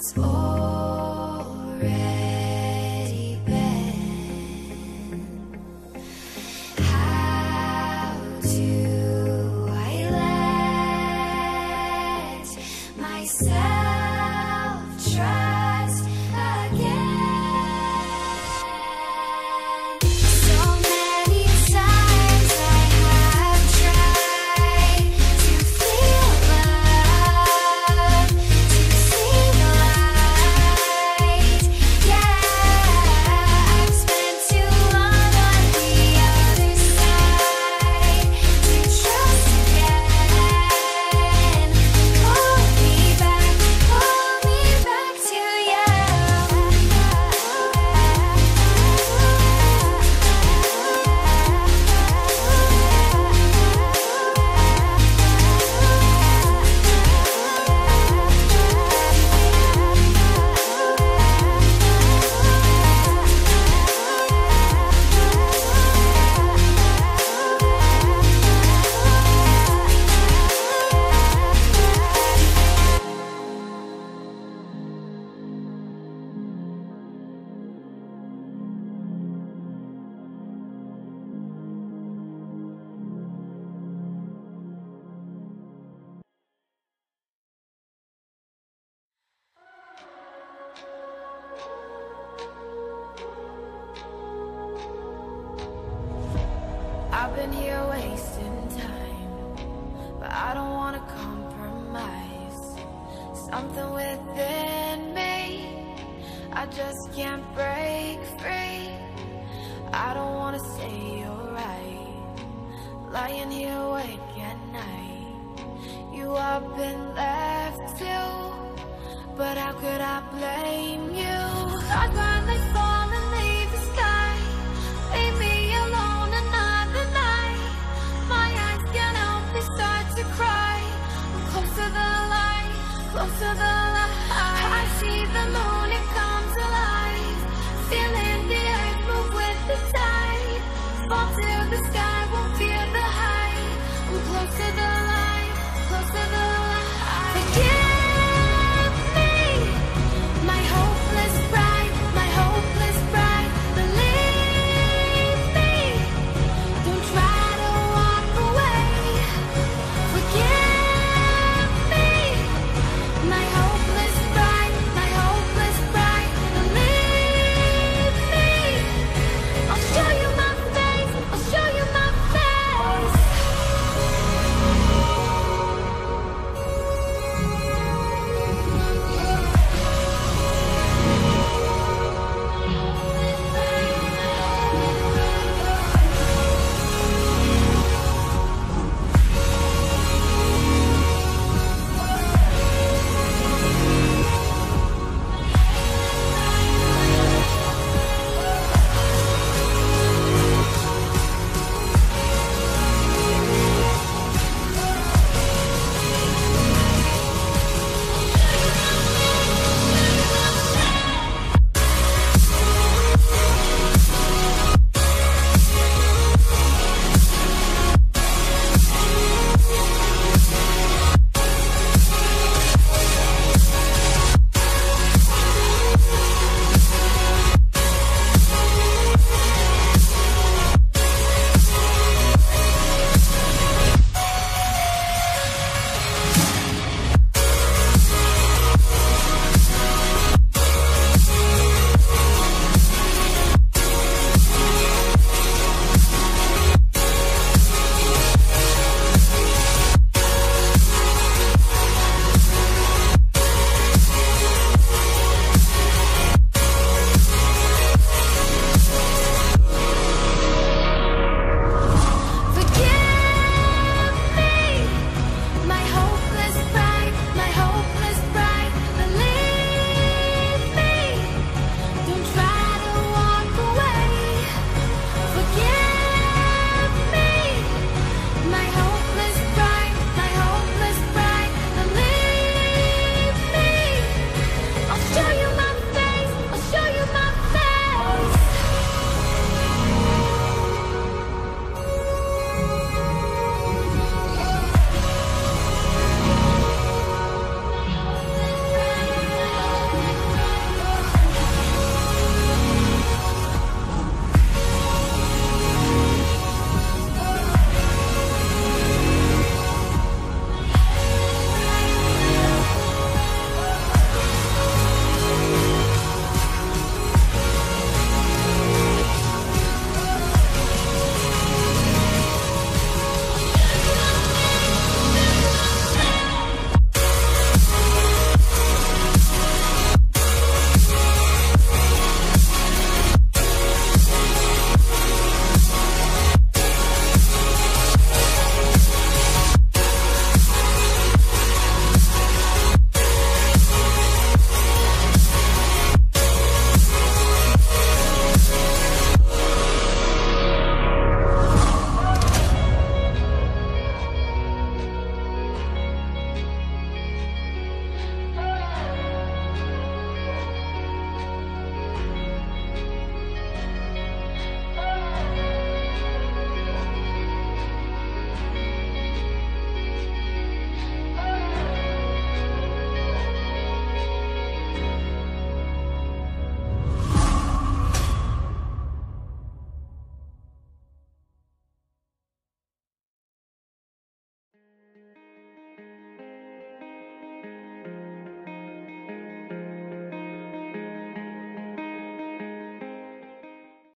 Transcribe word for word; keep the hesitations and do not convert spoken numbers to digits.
it's already been. How do I let myself trust again? So many times I have tried to feel love, to see the light. Yeah, I've spent too long on the other side to trust again. Pull me back, pull me back to you. I've been here wasting time, but I don't wanna compromise. Something within me, I just can't break free. I don't wanna say you're right, lying here awake at night. You up and left too, but how could I blame you? I'd rather fall and leave the sky. Leave me alone another night. My eyes can't help me start to cry. I'm close to the light, close to the light. I see the moon.